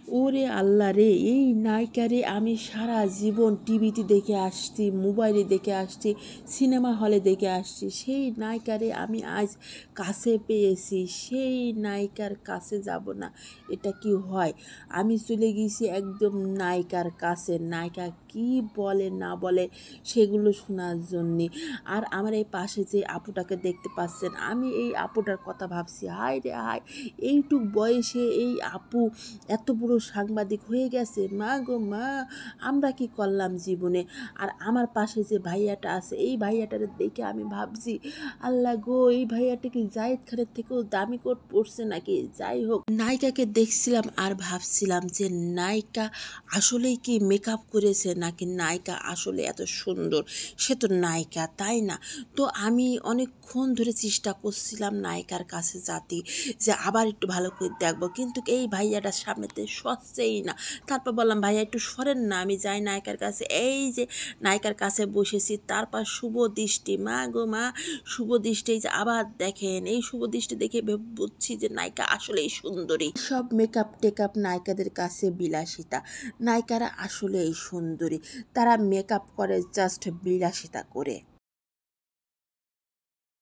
ওরে আল্লাহ রে, এই নায়িকারে আমি সারা জীবন টিভিতে দেখে আসছি, মোবাইলে দেখে আসছি, সিনেমা হলে দেখে আসছি। সেই নায়িকারে আমি আজ কাছে পেয়েছি, সেই নায়িকার কাছে যাব না, এটা কি হয়? আমি চলে গেছি একদম নায়িকার কাছে, নায়িকা কি বলে না বলে সেগুলো শোনার জন্যে। আর আমার এই পাশে যে আপুটাকে দেখতে পাচ্ছেন, আমি এই আপুটার কথা ভাবছি, হায় রে হায়, এইটুক বয়সে এই আপু এত বড় সাংবাদিক হয়ে গেছে। মা গো মা, আমরা কি করলাম জীবনে? আর আমার পাশে যে ভাইয়াটা আছে, এই ভাইয়াটার দেখে আমি ভাবছি, আল্লাহ গো, এই ভাইয়াটা কি জায়েদ খানের থেকেও দামি কোট পড়ছে নাকি? যাই হোক, নায়িকাকে দেখছিলাম আর ভাবছিলাম যে নায়িকা আসলেই কি মেকআপ করেছে, নাকি নায়িকা আসলে এত সুন্দর? সে তো নায়িকা, তাই না? তো আমি অনেকক্ষণ ধরে চেষ্টা করছিলাম নায়িকার কাছে যাতে, যে আবার একটু ভালো করে দেখবো, কিন্তু এই ভাইয়াটার সামনেতে সচ্ছেই না। তারপর বললাম, ভাইয়া একটু সরেন না, আমি যাই নায়িকার কাছে। এই যে নায়িকার কাছে বসেছি, তারপর শুভ দৃষ্টি, মা গো মা, শুভ দৃষ্টি, এই যে আবার দেখেন, এই শুভ দৃষ্টি দেখে বুঝছি যে নায়িকা আসলেই সুন্দরী। সব মেকআপ টেকআপ নায়িকাদের কাছে বিলাসিতা, নায়িকারা আসলেই সুন্দরী, তারা মেকআপ করে জাস্ট বিলাসিতা করে।